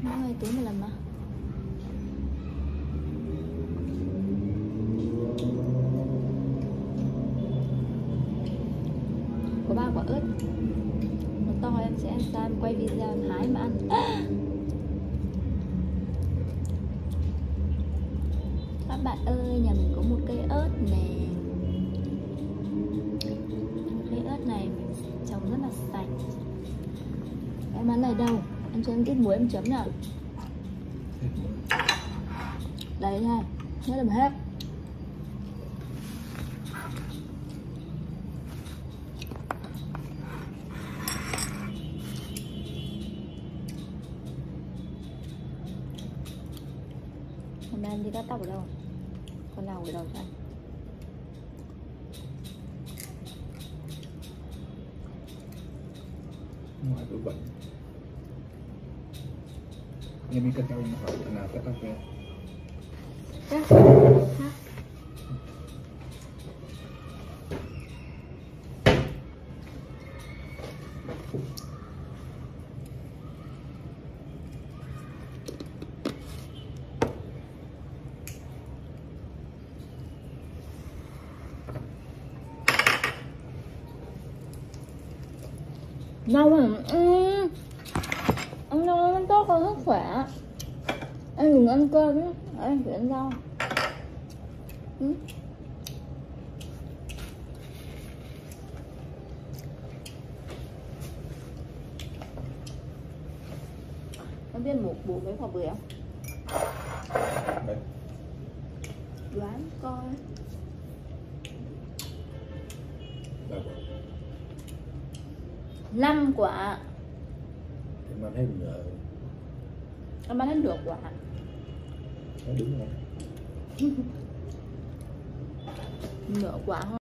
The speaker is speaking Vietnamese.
Nó 2 túi một lần mà. Có 3 quả ớt. Một to em sẽ ăn sao, em quay video em hái mà ăn. Các bạn ơi, nhà mình có một cây ớt nè. Cây ớt này mình trồng rất là sạch. Em bán này đâu? Em cho em ít muối em chấm nào. Đấy này, hết làm hết. Hôm nay em đi cắt tóc ở đâu? Con nào ở đâu cho anh? Ngoài bữa bệnh em đi cắt tóc em hỏi nào cắt tóc về. Rau mà ăn rau ăn tốt hơn sức khỏe. Em đừng ăn cơm nhé, em phải ăn rau. Em biết một bố mấy quả bưởi không? Đấy. Đoán coi. 3 quả. 5 quả. Em ăn hết rồi. Em ăn hết được quả. Nó đúng rồi. Nửa quả thôi.